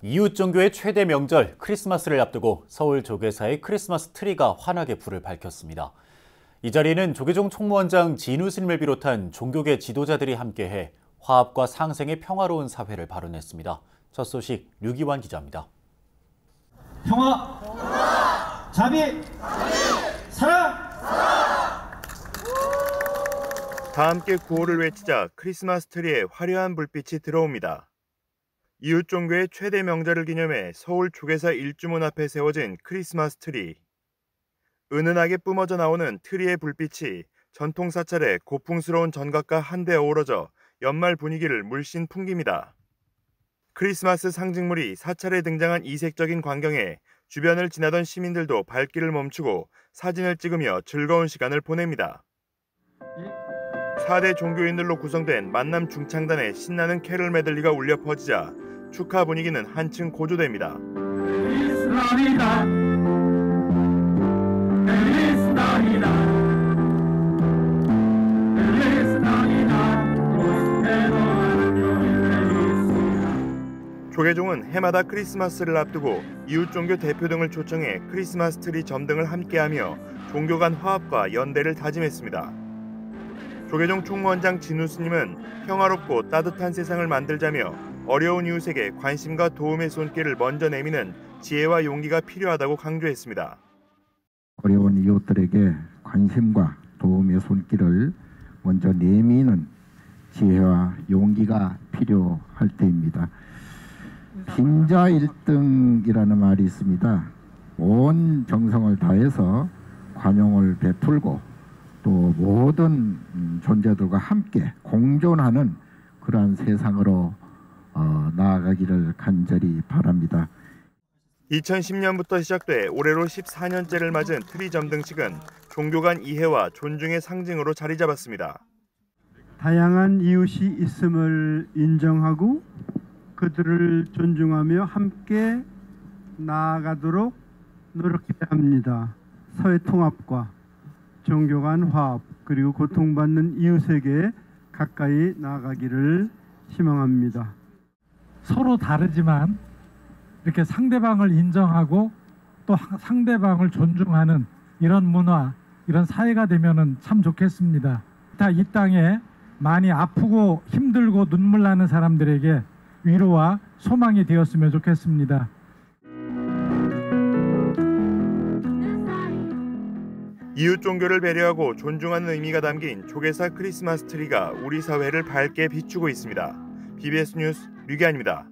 이웃 종교의 최대 명절 크리스마스를 앞두고 서울 조계사의 크리스마스 트리가 환하게 불을 밝혔습니다. 이 자리에는 조계종 총무원장 진우 스님을 비롯한 종교계 지도자들이 함께해 화합과 상생의 평화로운 사회를 발언했습니다. 첫 소식 류기환 기자입니다. 평화, 자비, 사랑! 다 함께 구호를 외치자 크리스마스 트리에 화려한 불빛이 들어옵니다. 이웃 종교의 최대 명절을 기념해 서울 조계사 일주문 앞에 세워진 크리스마스 트리. 은은하게 뿜어져 나오는 트리의 불빛이 전통 사찰의 고풍스러운 전각과 한데 어우러져 연말 분위기를 물씬 풍깁니다. 크리스마스 상징물이 사찰에 등장한 이색적인 광경에 주변을 지나던 시민들도 발길을 멈추고 사진을 찍으며 즐거운 시간을 보냅니다. 4대 종교인들로 구성된 만남 중창단의 신나는 캐럴 메들리가 울려 퍼지자 축하 분위기는 한층 고조됩니다. 조계종은 해마다 크리스마스를 앞두고 이웃 종교 대표 등을 초청해 크리스마스 트리 점등을 함께하며 종교 간 화합과 연대를 다짐했습니다. 조계종 총무원장 진우 스님은 평화롭고 따뜻한 세상을 만들자며 어려운 이웃에게 관심과 도움의 손길을 먼저 내미는 지혜와 용기가 필요하다고 강조했습니다. 어려운 이웃들에게 관심과 도움의 손길을 먼저 내미는 지혜와 용기가 필요할 때입니다. 빈자 1등이라는 말이 있습니다. 온 정성을 다해서 관용을 베풀고 또 모든 존재들과 함께 공존하는 그러한 세상으로 나아가기를 간절히 바랍니다. 2010년부터 시작돼 올해로 14년째를 맞은 트리 점등식은 종교 간 이해와 존중의 상징으로 자리 잡았습니다. 다양한 이웃이 있음을 인정하고 그들을 존중하며 함께 나아가도록 노력해야 합니다. 사회 통합과 종교 간 화합 그리고 고통받는 이웃에게 가까이 나아가기를 희망합니다. 서로 다르지만 이렇게 상대방을 인정하고 또 상대방을 존중하는 이런 문화, 이런 사회가 되면은 참 좋겠습니다. 이 땅에 많이 아프고 힘들고 눈물 나는 사람들에게 위로와 소망이 되었으면 좋겠습니다. 이웃 종교를 배려하고 존중하는 의미가 담긴 조계사 크리스마스 트리가 우리 사회를 밝게 비추고 있습니다. BBS 뉴스 류기환입니다.